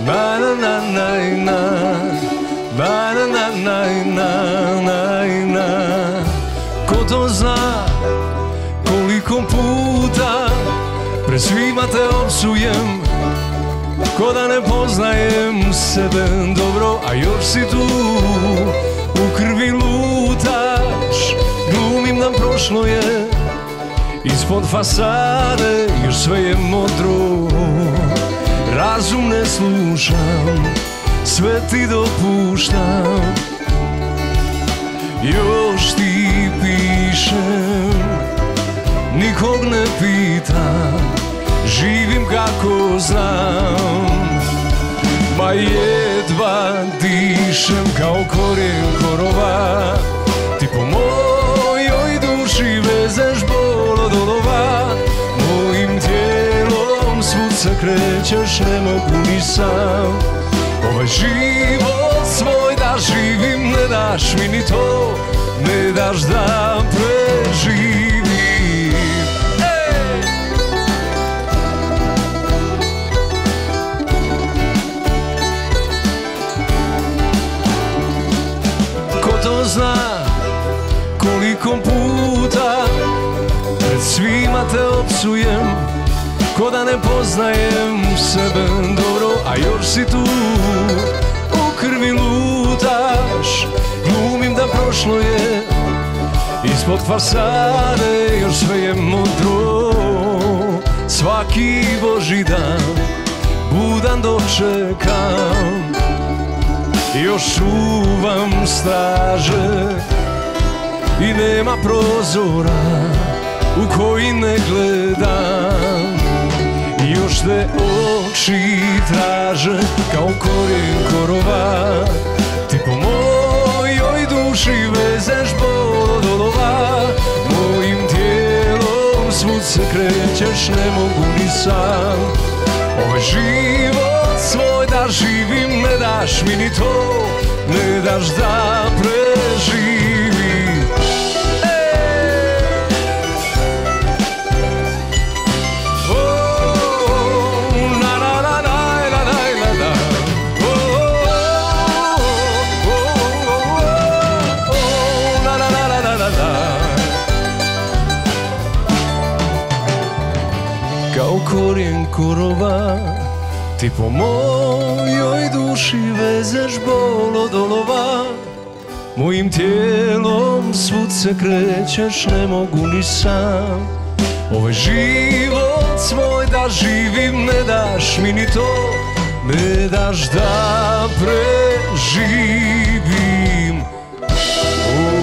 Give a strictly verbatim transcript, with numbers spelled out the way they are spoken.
na na na na na na na na na na. Ko to zna, koliko puta pred svima te opsujem, ko da ne poznajem sebe dobro, a još si tu, u krvi lutaš, glumim da prošlo je, ispod fasade još sve je modro. Razum ne slušam, sve ti dopuštam, još ti pišem, nikog ne pitam, živim kako znam. Ma jedva dišem kao korijen korova, ti po mojoj duši vezeš bol od olova. Mojim tijelom svud se krećeš, ne mogu ni sam. Ovaj život svoj da živim, ne daš mi ni to, ne daš da preživim. Ko to zna, koliko puta pred svima te opsujem, ko da ne poznajem sebe dobro, a još si tu, u krvi lutaš, glumim da prošlo je, ispod fasade još sve je modro. Svaki Božji dan budan dočekam, još čuvam straže i nema prozora u koji ne gledam. Još te oči traže kao korijen korova, ti po mojoj duši vezeš bol od olova. Mojim tijelom svud se krećeš, ne mogu ni sam. Ovaj život svoj da živim, ne daš mi ni to, ne daš da preživim. Kao korijen korova, ti po mojoj duši vezeš bol od olova. Mojim tijelom svud se krećeš, ne mogu ni sam. Ovaj život svoj da živim, ne daš mi ni to, ne daš da preživim.